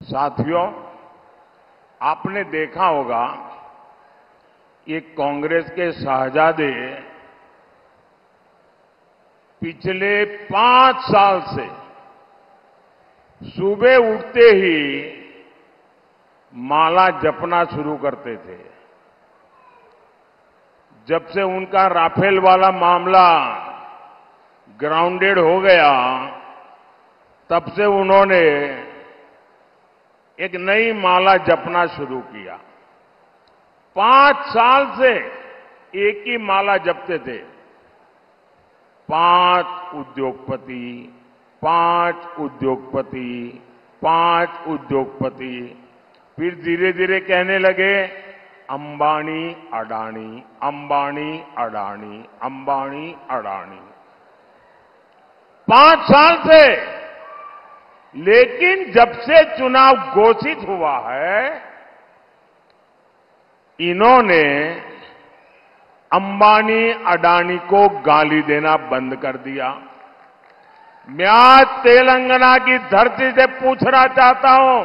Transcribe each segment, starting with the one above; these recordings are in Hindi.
साथियों, आपने देखा होगा ये कांग्रेस के शहजादे पिछले 5 साल से सुबह उठते ही माला जपना शुरू करते थे। जब से उनका राफेल वाला मामला ग्राउंडेड हो गया, तब से उन्होंने एक नई माला जपना शुरू किया। 5 साल से एक ही माला जपते थे। 5 उद्योगपति, 5 उद्योगपति, 5 उद्योगपति। फिर धीरे धीरे कहने लगे अंबानी अडानी, अंबानी अडानी, अंबानी अडानी। 5 साल से। लेकिन जब से चुनाव घोषित हुआ है, इन्होंने अंबानी अडानी को गाली देना बंद कर दिया। मैं आज तेलंगाना की धरती से पूछना चाहता हूं,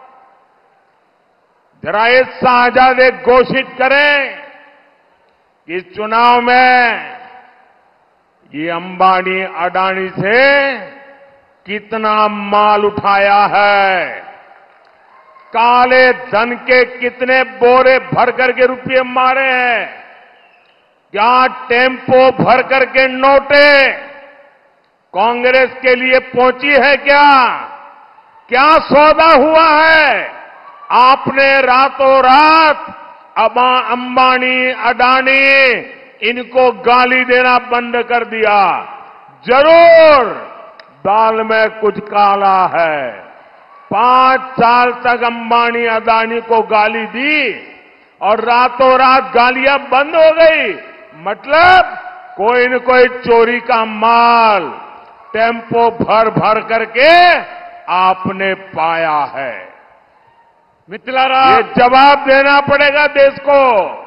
जरा ये शहजादे घोषित करें कि इस चुनाव में ये अंबानी अडानी से कितना माल उठाया है, काले धन के कितने बोरे भर करके रुपये मारे हैं, क्या टेम्पो भर करके नोटे कांग्रेस के लिए पहुंची है, क्या सौदा हुआ है। आपने रातों रात अंबानी अडानी इनको गाली देना बंद कर दिया। जरूर दाल में कुछ काला है। 5 साल तक अंबानी अडानी को गाली दी और रातों रात गालियां बंद हो गई। मतलब कोई न कोई चोरी का माल टेम्पो भर भर करके आपने पाया है। मित्रारा, ये जवाब देना पड़ेगा देश को।